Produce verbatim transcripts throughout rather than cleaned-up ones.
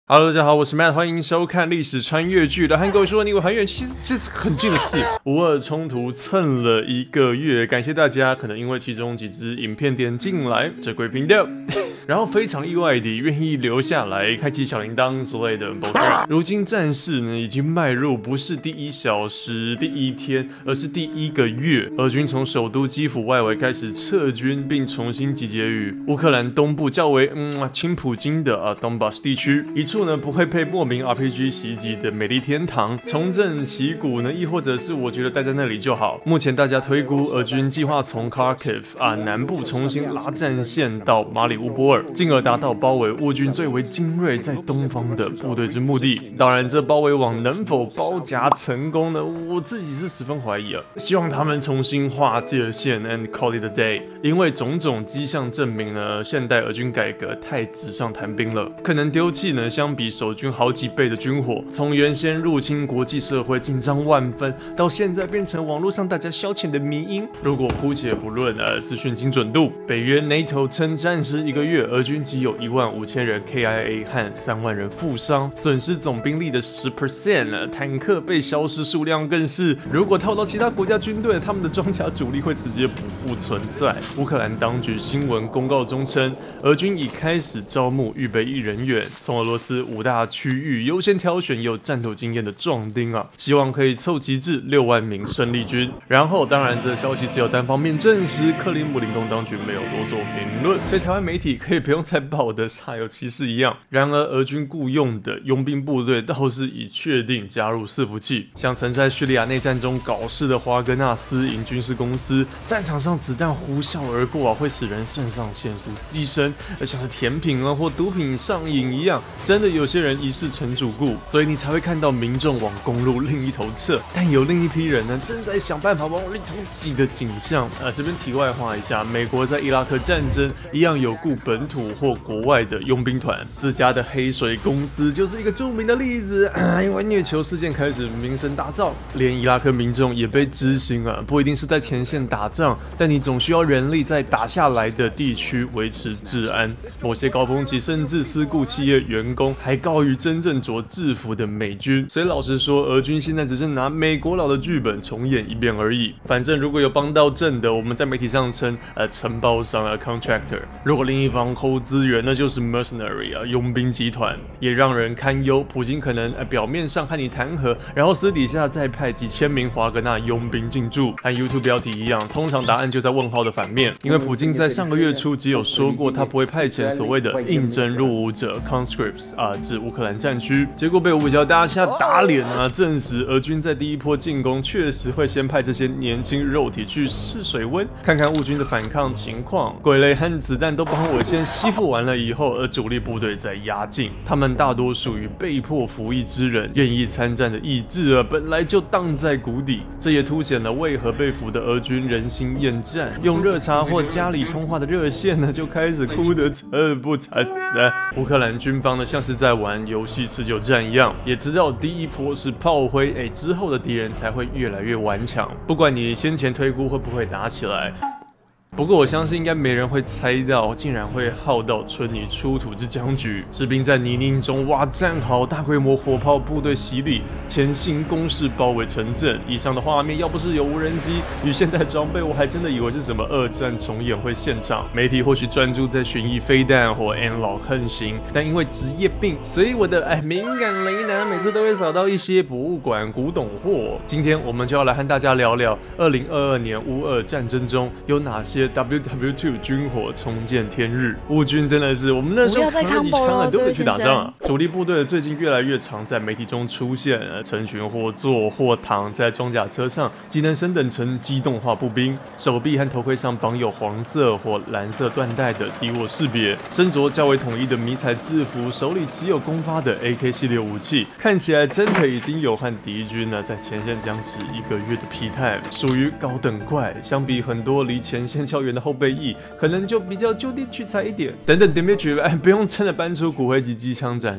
Hello， 大家好，我是 Matt， 欢迎收看历史穿越剧的和各位说，离我很远，其实这是很近的事。无二冲突蹭了一个月，感谢大家，可能因为其中几支影片点进来，这归平掉。然后非常意外地愿意留下来，开启小铃铛之类的。如今战事呢，已经迈入不是第一小时、第一天，而是第一个月。俄军从首都基辅外围开始撤军，并重新集结于乌克兰东部较为嗯亲普京的啊东巴斯地区，一处呢不会被莫名 R P G 袭击的美丽天堂。重振旗鼓呢，亦或者是我觉得待在那里就好。目前大家推估，俄军计划从 Kharkiv 啊南部重新拉战线到马里乌波尔。进而达到包围乌军最为精锐在东方的部队之目的。当然，这包围网能否包夹成功呢？我自己是十分怀疑啊。希望他们重新划界线 and call it a day， 因为种种迹象证明呢，现代俄军改革太纸上谈兵了，可能丢弃呢相比守军好几倍的军火，从原先入侵国际社会紧张万分，到现在变成网络上大家消遣的迷因。如果姑且不论呃资讯精准度，北约 NATO 称战时一个月。俄军仅有一万五千人 K I A 和三万人负伤，损失总兵力的 百分之十 了。坦克被消失数量更是，如果套到其他国家军队，他们的装甲主力会直接不复存在。乌克兰当局新闻公告中称，俄军已开始招募预备役人员，从俄罗斯五大区域优先挑选有战斗经验的壮丁啊，希望可以凑齐至六万名生力军。然后，当然这消息只有单方面证实，克里姆林宫当局没有多做评论，所以台湾媒体可以不用再报的煞有其事一样。然而，俄军雇用的佣兵部队倒是已确定加入伺服器，像曾在叙利亚内战中搞事的华格纳私营军事公司，战场上子弹呼啸而过啊，会使人肾上腺素激升，而像是甜品啊或毒品上瘾一样，真的有些人一世成主顾，所以你才会看到民众往公路另一头撤，但有另一批人呢正在想办法往另一头挤的景象。呃，这边题外话一下，美国在伊拉克战争一样有雇本土或国外的佣兵团，自家的黑水公司就是一个著名的例子。啊、因为虐囚事件开始名声大噪，连伊拉克民众也被知悉啊，不一定是在前线打仗，但你总需要人力在打下来的地区维持治安。某些高峰期甚至私雇企业员工还高于真正着制服的美军。所以老实说，俄军现在只是拿美国佬的剧本重演一遍而已。反正如果有帮到正的，我们在媒体上称呃承包商啊 contractor； 如果另一方抠资源，那就是 mercenary 啊，佣兵集团，也让人堪忧。普京可能、呃、表面上和你谈和，然后私底下再派几千名华格纳佣兵进驻，和 YouTube 标题一样，通常答案就在问号的反面。因为普京在上个月初只有说过，他不会派遣所谓的应征入伍者 conscripts 啊至乌克兰战区，结果被五角大厦打脸啊，证实俄军在第一波进攻确实会先派这些年轻肉体去试水温，看看乌军的反抗情况，鬼雷和子弹都帮我先吸附完了以后，而主力部队再压境。他们大多属于被迫服役之人，愿意参战的意志啊，本来就荡在谷底。这也凸显了为何被俘的俄军人心厌战，用热茶或家里通话的热线呢，就开始哭得惨不惨的。乌克兰军方呢，像是在玩游戏持久战一样，也知道第一波是炮灰，哎，之后的敌人才会越来越顽强。不管你先前推估会不会打起来。不过我相信应该没人会猜到，竟然会耗到春泥出土之僵局。士兵在泥泞中挖战壕，大规模火炮部队洗礼，前行攻势包围城镇。以上的画面要不是有无人机与现代装备，我还真的以为是什么二战重演会现场。媒体或许专注在巡弋飞弹或 N-Log 横行，但因为职业病，所以我的哎敏感雷达每次都会扫到一些博物馆古董货。今天我们就要来和大家聊聊二零二二年乌俄战争中有哪些W W 二 军火重见天日。乌军真的是我们那时候扛着几枪啊，都得去打仗啊。主力部队最近越来越常在媒体中出现，成群或坐或躺在装甲车上，机能升等成机动化步兵，手臂和头盔上绑有黄色或蓝色缎带的敌我识别，身着较为统一的迷彩制服，手里持有公发的 A K 系列武器，看起来真的已经有和敌军呢在前线僵持一个月的疲态，属于高等怪。相比很多离前线较远的后备役，可能就比较就地取材一点。等等，点别觉得，哎，不用真的搬出骨灰级机枪展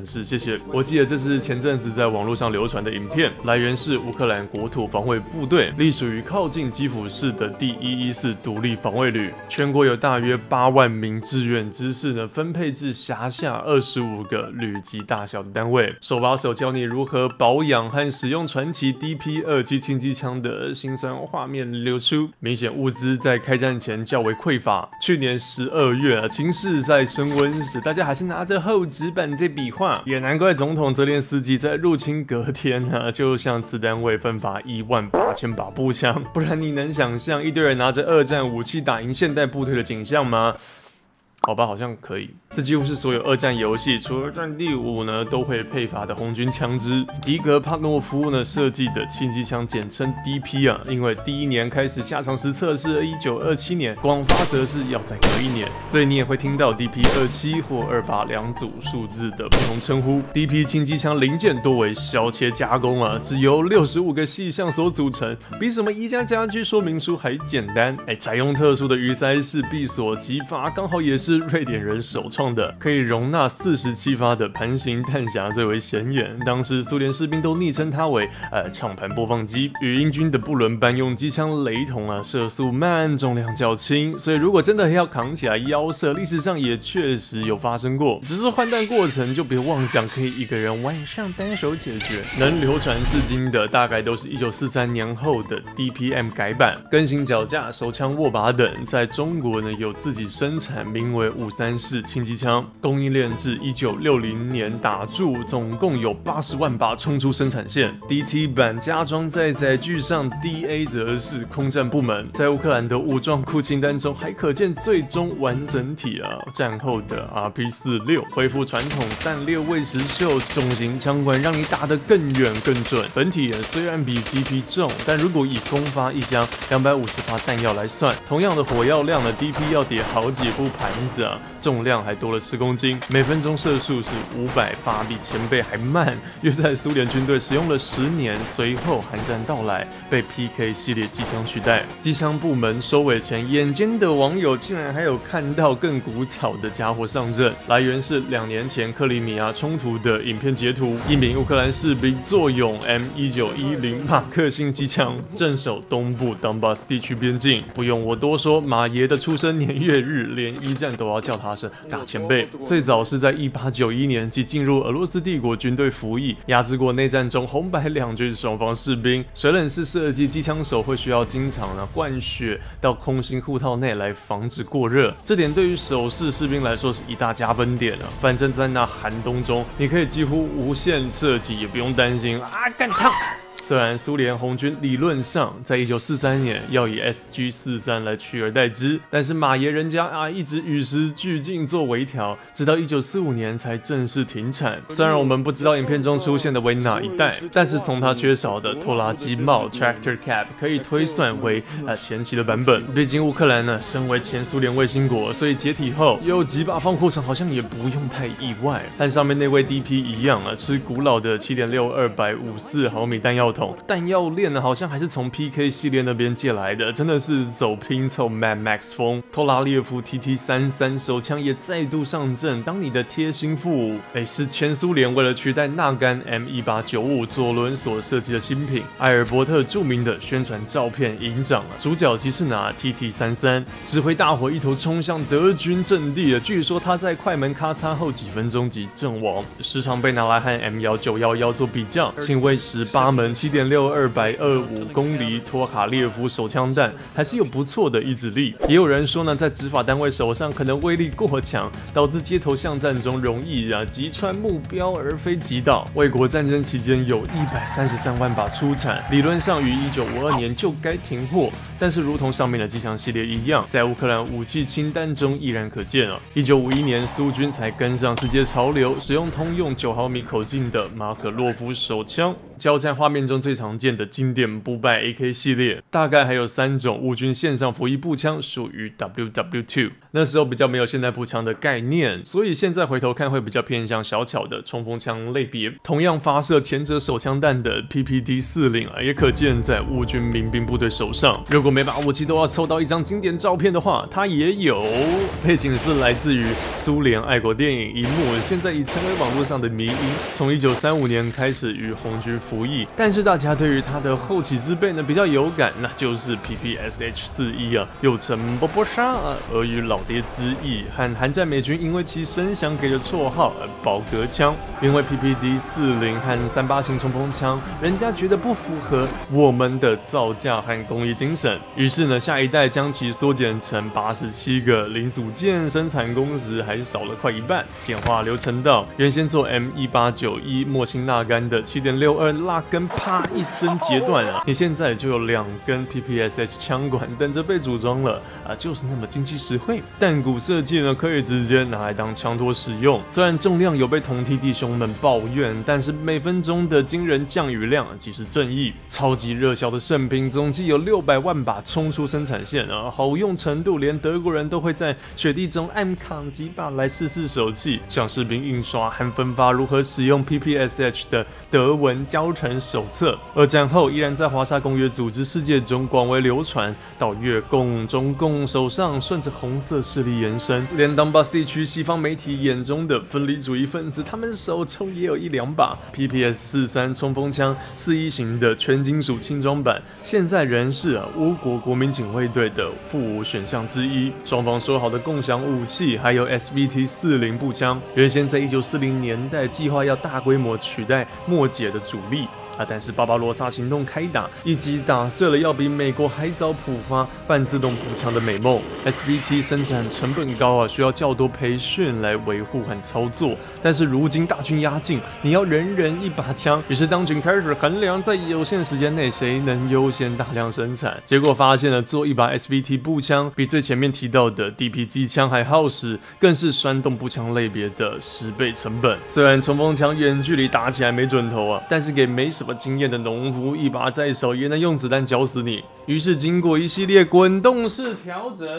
展示，谢谢。我记得这是前阵子在网络上流传的影片，来源是乌克兰国土防卫部队，隶属于靠近基辅市的第一一四独立防卫旅，全国有大约八万名志愿之士呢，分配至辖下二十五个旅级大小的单位，手把手教你如何保养和使用传奇 D P 二七轻机枪的辛酸画面流出，明显物资在开战前较为匮乏。去年十二月啊，情势在升温时，大家还是拿着厚纸板在比划，也难怪总统泽连斯基在入侵隔天啊，就向此单位分发一万八千把步枪，不然你能想象一堆人拿着二战武器打赢现代部队的景象吗？好吧，好像可以。这几乎是所有二战游戏，除了《战地五》呢，都会配发的红军枪支。迪格帕诺夫呢设计的轻机枪，简称 D P 啊，因为第一年开始下场时测试，一九二七年，广发则是要再隔一年，所以你也会听到 D P 二七或二八两组数字的不同称呼。D P 轻机枪零件多为小切加工啊，只由六十五个细项所组成，比什么宜家家居说明书还简单。哎，采用特殊的鱼鳃式闭锁击发，刚好也是瑞典人首创的，可以容纳四十七发的盘形弹匣最为显眼。当时苏联士兵都昵称它为呃唱盘播放机。与英军的不轮班用机枪雷同啊，射速慢，重量较轻，所以如果真的要扛起来腰射，历史上也确实有发生过。只是换弹过程就别妄想可以一个人晚上单手解决。能流传至今的大概都是一九四三年后的 D P M 改版，更新脚架、手枪握把等。在中国呢有自己生产，名为五三式轻机枪，供应链至一九六零年打住，总共有八十万把冲出生产线。D T 版加装在载具上 ，D A 则是空战部门。在乌克兰的武装库清单中，还可见最终完整体啊，战后的 R P 四十六恢复传统弹列未实秀重型枪管，让你打得更远更准。本体虽然比 D P 重，但如果以公发一箱两百五十发弹药来算，同样的火药量的 D P 要叠好几副盘子啊，重量还多了十公斤，每分钟射速是五百发，比前辈还慢。约在苏联军队使用了十年，随后寒战到来，被 P K 系列机枪取代。机枪部门收尾前，眼尖的网友竟然还有看到更古早的家伙上阵。来源是两年前克里米亚冲突的影片截图，一名乌克兰士兵坐拥 M 一九一零马克沁机枪，镇守东部 Donbas 地区边境。不用我多说，马爷的出生年月日，连一战都要叫他声大前辈。最早是在一八九一年即进入俄罗斯帝国军队服役，压制过内战中红白两军双方士兵。水冷式设计机枪手会需要经常呢灌血到空心护套内来防止过热，这点对于手势士兵来说是一大加分点啊。反正在那寒冬中，你可以几乎无限射击，也不用担心啊干烫。虽然苏联红军理论上在一九四三年要以 S G 四十三来取而代之，但是马爷人家啊一直与时俱进做微调，直到一九四五年才正式停产。虽然我们不知道影片中出现的为哪一代，但是从它缺少的拖拉机帽 Tractor Cap 可以推算为呃前期的版本。毕竟乌克兰呢身为前苏联卫星国，所以解体后有几把放库存好像也不用太意外。和上面那位 D P 一样啊，吃古老的 七点六二百五十四毫米弹药筒。弹药链呢，好像还是从 P K 系列那边借来的，真的是走拼凑 Mad Max 风。托拉列夫 T T 三十三手枪也再度上阵，当你的贴心副武。哎，是前苏联为了取代纳甘 M 一八九五左轮所设计的新品。埃尔伯特著名的宣传照片营长啊，主角即是拿 T T 三十三，指挥大伙一头冲向德军阵地。据说他在快门咔嚓后几分钟即阵亡，时常被拿来和 M 一九一一做比较，请为十八门 七点六二百二十五公里托卡列夫手枪弹还是有不错的意志力。也有人说呢，在执法单位手上可能威力过强，导致街头巷战中容易啊击穿目标而非击倒。卫国战争期间有一百三十三万把出产，理论上于一九五二年就该停货，但是如同上面的机枪系列一样，在乌克兰武器清单中依然可见啊。一九五一年苏军才跟上世界潮流，使用通用九毫米口径的马可洛夫手枪。交战画面中中最常见的经典不败 A K 系列，大概还有三种雾军线上服役步枪属于 W W 二。那时候比较没有现代步枪的概念，所以现在回头看会比较偏向小巧的冲锋枪类别。同样发射前者手枪弹的 P P D 四十啊，也可见在雾军民兵部队手上。如果每把武器都要凑到一张经典照片的话，它也有。背景是来自于苏联爱国电影一幕，现在已成为网络上的迷因。从一九三五年开始于红军服役，但是大家对于它的后起之辈呢比较有感，那就是 P P S H 四十一啊，又称波波沙，而与老爹之意，和韩战美军因为其声响给的绰号宝格枪。因为 P P D 四十和三八型冲锋枪，人家觉得不符合我们的造价和工艺精神，于是呢，下一代将其缩减成八十七个零组件，生产工时还少了快一半，简化流程到原先做 M 一八九一莫辛纳甘的 七点六二 蜡根啪一声截断啊，你现在就有两根 P P S H 枪管等着被组装了啊，就是那么经济实惠。弹骨设计呢，可以直接拿来当枪托使用，虽然重量有被同梯弟兄们抱怨，但是每分钟的惊人降雨量即是正义。超级热销的圣品总计有六百万把冲出生产线啊，好用程度连德国人都会在雪地中暗扛几把来试试手气，向士兵印刷和分发如何使用 P P S H 的德文教程手册。二战后依然在华沙公约组织世界中广为流传，到越共、中共手上顺着红色势力延伸，连东巴斯地区西方媒体眼中的分离主义分子，他们手中也有一两把 P P S 四十三冲锋枪四一型的全金属轻装版，现在仍是啊乌国国民警卫队的副武选项之一。双方说好的共享武器还有 S V T 四十步枪，原先在一九四零年代计划要大规模取代末节的主力。啊！但是巴巴罗萨行动开打，一击打碎了要比美国还早普发半自动步枪的美梦。S V T 生产成本高啊，需要较多培训来维护和操作。但是如今大军压境，你要人人一把枪，于是当局开始衡量在有限时间内谁能优先大量生产。结果发现了做一把 S V T 步枪比最前面提到的 D P 机枪还耗时，更是栓动步枪类别的十倍成本。虽然冲锋枪远距离打起来没准头啊，但是给没什么经验的农夫一把在手也能用子弹绞死你。于是经过一系列滚动式调整，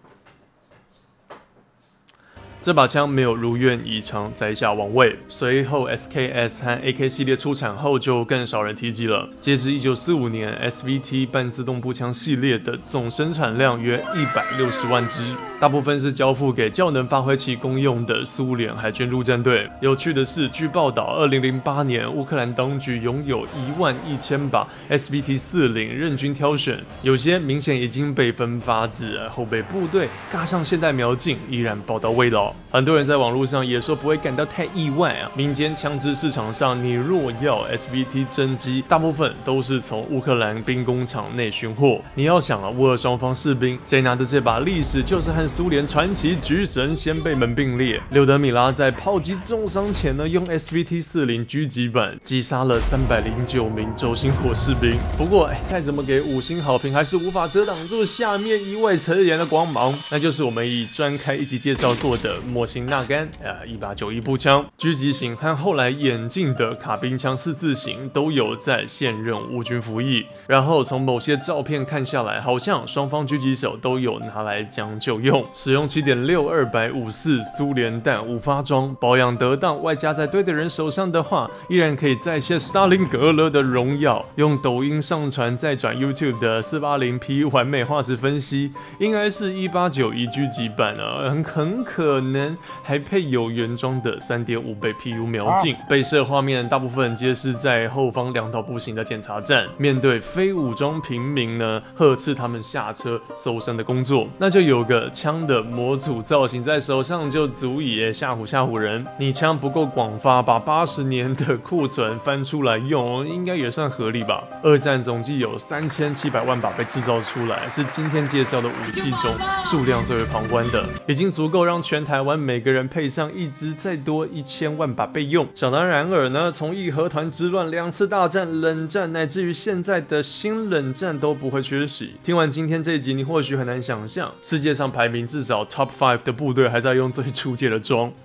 这把枪没有如愿以偿摘下王位。随后 S K S 和 A K 系列出产后，就更少人提及了。截至一九四五年 ，S V T 半自动步枪系列的总生产量约一百六十万支，大部分是交付给较能发挥其功用的苏联海军陆战队。有趣的是，据报道，二零零八年乌克兰当局拥有一万一千把 S V T 四十任君挑选，有些明显已经被分发至后备部队，嘎上现代瞄镜，依然宝刀未老。很多人在网络上也说不会感到太意外啊，民间枪支市场上，你若要 S V T 真机，大部分都是从乌克兰兵工厂内寻货。你要想啊，乌俄双方士兵谁拿的这把历史就是和苏联传奇橘神先辈们并列。柳德米拉在炮击重伤前呢，用 S V T 四十狙击版击杀了三百零九名轴心火士兵。不过，哎，再怎么给五星好评，还是无法遮挡住下面一位成员的光芒，那就是我们已专开一集介绍过的莫辛纳甘呃一八九一步枪，狙击型和后来演进的卡宾枪四四型都有在现任乌军服役。然后从某些照片看下来，好像双方狙击手都有拿来将就用，使用 七点六二五四 苏联弹五发装，保养得当，外加在对的人手上的话，依然可以再现斯大林格勒的荣耀。用抖音上传再转 YouTube 的 四八零 P 完美画质分析，应该是一八九一狙击版啊，很很可能还配有原装的 三点五倍 P U 瞄镜。被摄画面大部分皆是在后方两道步行的检查站，面对非武装平民呢，呵斥他们下车搜身的工作。那就有个枪的模组造型在手上就足以吓唬吓唬人。你枪不够广发，把八十年的库存翻出来用，应该也算合理吧。二战总计有三千七百万把被制造出来，是今天介绍的武器中数量最为旁观的，已经足够让全台湾每个人配上一支，再多一千万把备用。想当然尔呢，从义和团之乱、两次大战、冷战，乃至于现在的新冷战都不会缺席。听完今天这一集，你或许很难想象，世界上排名至少 Top 五的部队还在用最初阶的装。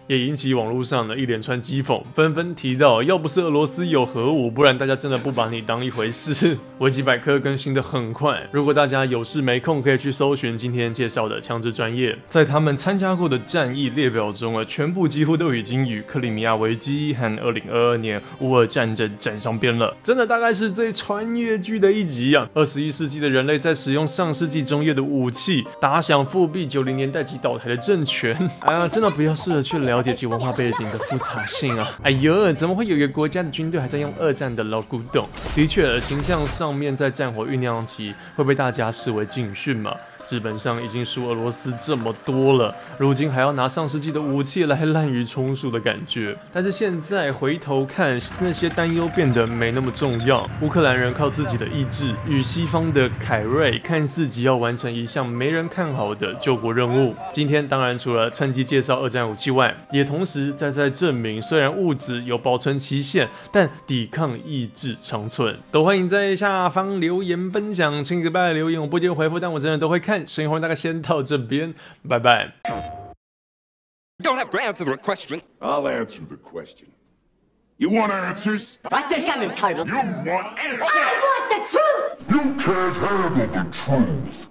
也引起网络上的一连串讥讽，纷纷提到要不是俄罗斯有核武，不然大家真的不把你当一回事。维基百科更新的很快，如果大家有事没空，可以去搜寻今天介绍的枪支专业，在他们参加过的战役列表中啊，全部几乎都已经与克里米亚危机和二零二二年乌俄战争沾上边了。真的大概是最穿越剧的一集啊！二十一世纪的人类在使用上世纪中叶的武器，打响复辟九零年代及倒台的政权。哎呀，真的不要试着去了解其文化背景的复杂性啊！哎呦，怎么会有一个国家的军队还在用二战的老古董？的确，形象上面在战火酝酿期会被大家视为警讯嘛。基本上已经输俄罗斯这么多了，如今还要拿上世纪的武器来滥竽充数的感觉。但是现在回头看，那些担忧变得没那么重要。乌克兰人靠自己的意志，与西方的凯瑞看似只要完成一项没人看好的救国任务。今天当然除了趁机介绍二战武器外，也同时在在证明，虽然物质有保存期限，但抵抗意志长存。都欢迎在下方留言分享，请个拜留言我不一定回复，但我真的都会看。声音欢迎大概先到这边，拜拜。 You don't have to answer the question. I'll answer the question. You want answers? I think I'm entitled. You want answers? I want the truth! You can't handle the truth.